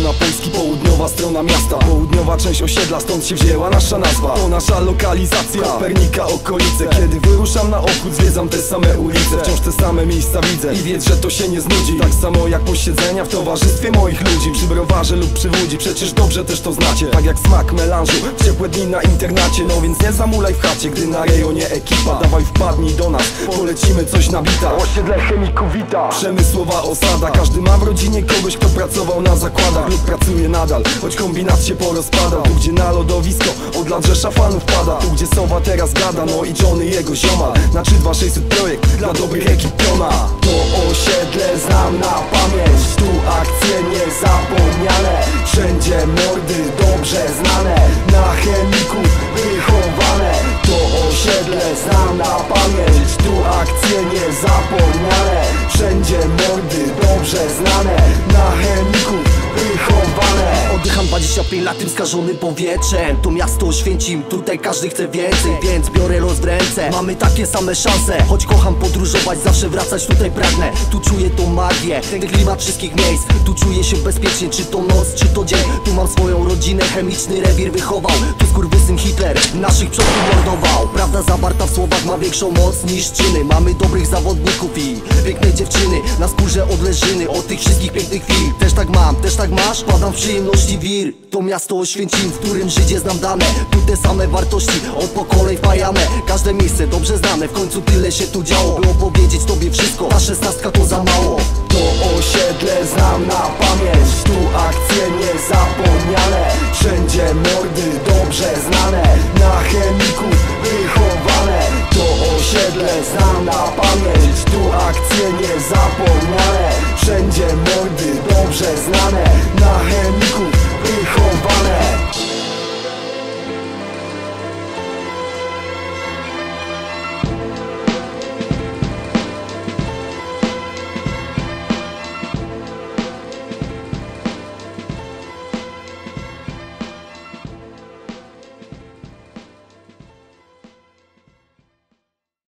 strona Polski, południowa strona miasta, południowa część osiedla, stąd się wzięła nasza nazwa. To nasza lokalizacja, Kopernika, okolice. Kiedy wyruszam na obchód, zwiedzam te same ulice, wciąż te same miejsca widzę i wiedz, że to się nie znudzi. Tak samo jak posiedzenia w towarzystwie moich ludzi, przy browarze lub przy łódzi, przecież dobrze też to znacie. Tak jak smak melanżu w ciepłe dni na internacie. No więc nie zamulaj w chacie, gdy na rejonie ekipa. Dawaj wpadnij do nas, polecimy coś na bita. Osiedle chemików wita, przemysłowa osada. Każdy ma w rodzinie kogoś, kto pracował na zakładach lub pracuje nadal, choć kombinat się porozpadał. Tu gdzie na lodowisko od lat rzesza fanów pada, tu gdzie Sowa teraz gada, no i Johnny jego ziomal. Na 32600 projekt dla dobrych ekip piona. To osiedle znam na pamięć, tu akcje niezapomniane, wszędzie mordy dobrze znane, na chemików wychowane. To osiedle znam na pamięć, tu akcje niezapomniane, wszędzie mordy dobrze znane, na chemików wychowane. Oddycham 25 lat tym skażonym powietrzem. To miasto Oświęcim, tutaj każdy chce więcej, więc biorę los w ręce. Mamy takie same szanse, choć kocham podróżować, zawsze wracać tutaj pragnę. Tu czuję tą magię, ten klimat wszystkich miejsc. Tu czuję się bezpiecznie, czy to noc, czy to dzień. Tu mam swoją rodzinę, chemiczny rewir wychował. Tu skurwysyn Hitler naszych przodków mordował. Prawda zawarta w słowach ma większą moc niż czyny. Mamy dobrych zawodników i piękne dziewczyny. Na skórze odleżyny od tych wszystkich pięknych chwil. Też tak mam, też tak masz? Padam w przyjemności wir. To miasto Oświęcim, w którym żyć jest nam dane. Tu te same wartości od pokoleń wpajane. Każde miejsce dobrze znane, w końcu tyle się tu działo, by opowiedzieć tobie wszystko. Ta 16 to za mało. To osiedle znam na pamięć, tu akcje niezapomniane, wszędzie mordy dobrze znane, na chemików wychowane. To osiedle znam na pamięć, tu akcje niezapomniane, wszędzie mordy dobrze znane, na chemików